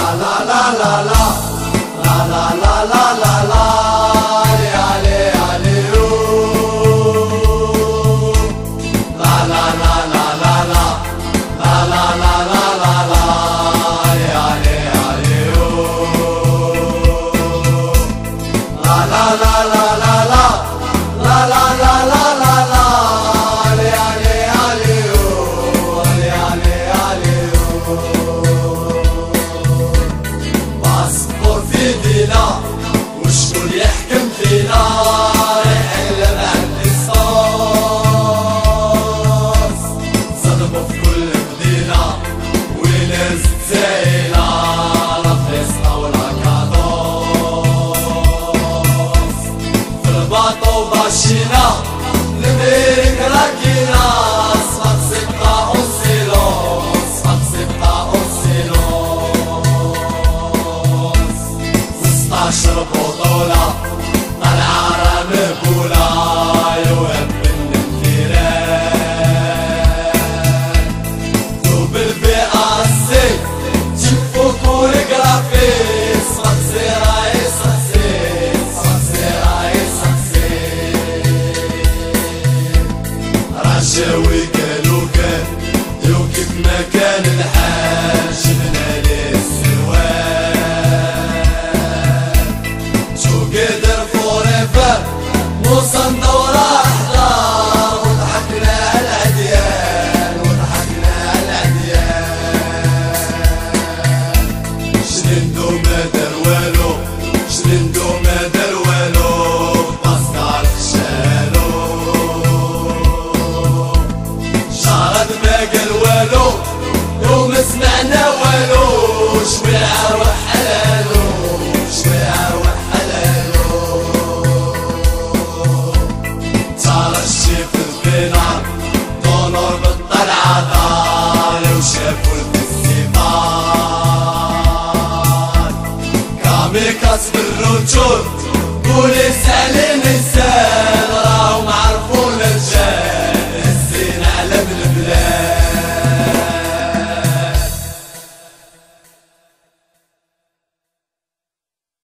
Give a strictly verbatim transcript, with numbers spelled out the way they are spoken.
وشكون يحكم فينا يحلم عندي الصاص صدموا في كل مدينة وناس تسايلة لا فيسطا ولا كادوس في الباطو ماشينا الميريك راكينا صفاق سبقا أوسيلوس صفاق سبقا أوسيلوس ستاشر بطولة طلعة راه مقبولة يوهب من الانفراد ذوب البي أسي تشوفو كل جرافيس صفاق سيراي سقسي صفاق سيراي سقسي رشاوي قالو كان يو كيف ما كان الحال شفنا ليه السروال قدر فوريفر وصل دورة أحلام وضحكنا على العديان وضحكنا على العديان شنندو ما دار والو شنندو ما دار والو باسكال خشالو شارد ما قال والو يوم سمعنا والو شويعة وحلالو شويعة وحلالو دونور بالطلعة ضالوا شافوا الفستيفال كاميكاس بالرجول بوليس عليه